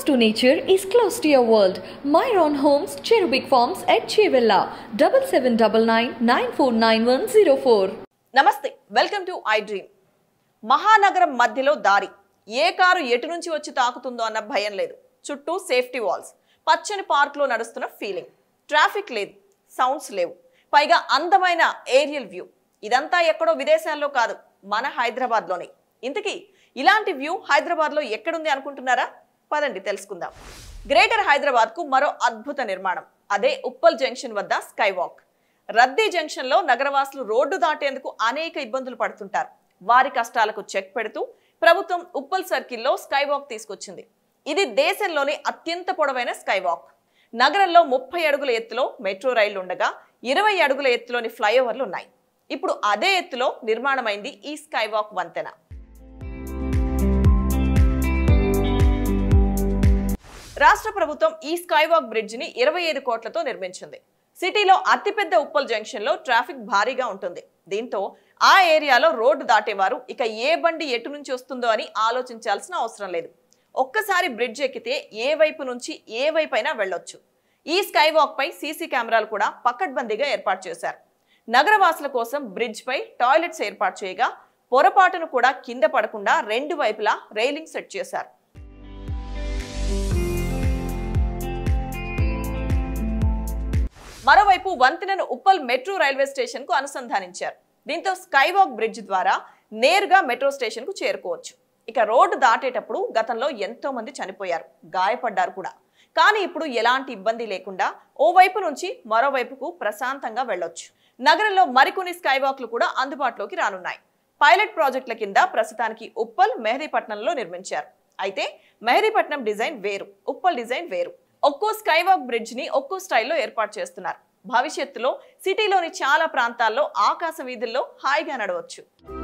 to nature is close to your world. Myron Homes, Cherubic Farms at Chevilla, 7799949104. నమస్తే, welcome to iDream. మహానగరం మధ్యలో దారి, ఏ car ఎటు నుంచి వచ్చి తాకుతుందో అన్న భయం లేదు. చుట్టూ సేఫ్టీ వాల్స్, పచ్చని పార్క్ లో నడుస్తున్న ఫీలింగ్. ట్రాఫిక్ లేదు, సౌండ్స్ లేవు, పైగా అందమైన ఏరియల్ వ్యూ. ఇదంతా ఎక్కడో విదేశాల్లో కాదు, మన హైదరాబాద్ లోనే. ఇంతకీ ఇలాంటి వ్యూ హైదరాబాద్ లో ఎక్కడుంది అనుకుంటున్నారా? పదండి తెలుసుకుందాం. గ్రేటర్ హైదరాబాద్ కు మరో అద్భుత నిర్మాణం, అదే ఉప్పల్ జంక్షన్ వద్ద స్కై వాక్. రద్దీ జంక్షన్ లో నగరవాసులు రోడ్డు దాటేందుకు అనేక ఇబ్బందులు పడుతుంటారు. వారి కష్టాలకు చెక్ పెడుతూ ప్రభుత్వం ఉప్పల్ సర్కిల్లో స్కై వాక్ తీసుకొచ్చింది. ఇది దేశంలోనే అత్యంత పొడవైన స్కై వాక్. నగరంలో 30 అడుగుల ఎత్తులో మెట్రో రైళ్లు ఉండగా 20 అడుగుల ఎత్తులోని ఫ్లైఓవర్లు ఉన్నాయి. ఇప్పుడు అదే ఎత్తులో నిర్మాణమైంది ఈ స్కై వాక్ వంతెన. రాష్ట్ర ప్రభుత్వం ఈ స్కై వాక్ బ్రిడ్జ్ ని 25 కోట్లతో నిర్మించింది. సిటీలో అతిపెద్ద ఉప్పల్ జంక్షన్ లో ట్రాఫిక్ భారీగా ఉంటుంది. దీంతో ఆ ఏరియాలో రోడ్డు దాటేవారు ఇక ఏ బండి ఎటు నుంచి వస్తుందో అని ఆలోచించాల్సిన అవసరం లేదు. ఒక్కసారి బ్రిడ్జ్ ఎక్కితే ఏ వైపు నుంచి ఏ వైపైనా వెళ్ళొచ్చు. ఈ స్కై వాక్ పై సీసీ కెమెరాలు కూడా పకడ్బందీగా ఏర్పాటు చేశారు. నగరవాసుల కోసం బ్రిడ్జ్ పై టాయిలెట్స్ ఏర్పాటు చేయగా పొరపాటును కూడా కింద పడకుండా 2 వైపులా రైలింగ్ సెట్ చేశారు. మరోవైపు వంతెనను ఉప్పల్ మెట్రో రైల్వే స్టేషన్ కు అనుసంధానించారు. దీంతో స్కై వాక్ బ్రిడ్జ్ ద్వారా నేరుగా మెట్రో స్టేషన్ కు చేరుకోవచ్చు. ఇక రోడ్డు దాటేటప్పుడు గతంలో ఎంతో మంది చనిపోయారు, గాయపడ్డారు కూడా. కానీ ఇప్పుడు ఎలాంటి ఇబ్బంది లేకుండా ఓ వైపు నుంచి మరోవైపుకు ప్రశాంతంగా వెళ్ళొచ్చు. నగరంలో మరికొన్ని స్కై వాక్లు కూడా అందుబాటులోకి రానున్నాయి. పైలట్ ప్రాజెక్టుల కింద ప్రస్తుతానికి ఉప్పల్, మెహదీపట్నంలో నిర్మించారు. అయితే మెహదీపట్నం డిజైన్ వేరు, ఉప్పల్ డిజైన్ వేరు. ఒక్కో స్కై వాక్ బ్రిడ్జ్ ని ఒక్కో స్టైల్లో ఏర్పాటు చేస్తున్నారు. భవిష్యత్తులో సిటీలోని చాలా ప్రాంతాల్లో ఆకాశ వీధుల్లో హాయిగా నడవచ్చు.